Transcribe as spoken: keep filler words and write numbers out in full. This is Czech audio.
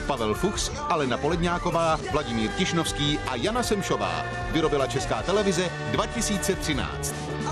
Pavel Fuchs, Alena Poledňáková, Vladimír Tišnovský a Jana Semšová. Vyrobila Česká televize dva tisíce třináct.